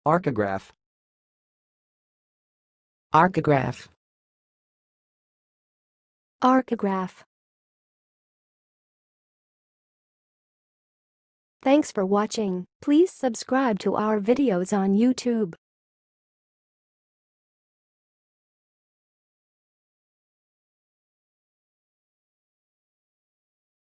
ARCOGRAPH. ARCOGRAPH. ARCOGRAPH. Thanks for watching. Please subscribe to our videos on YouTube.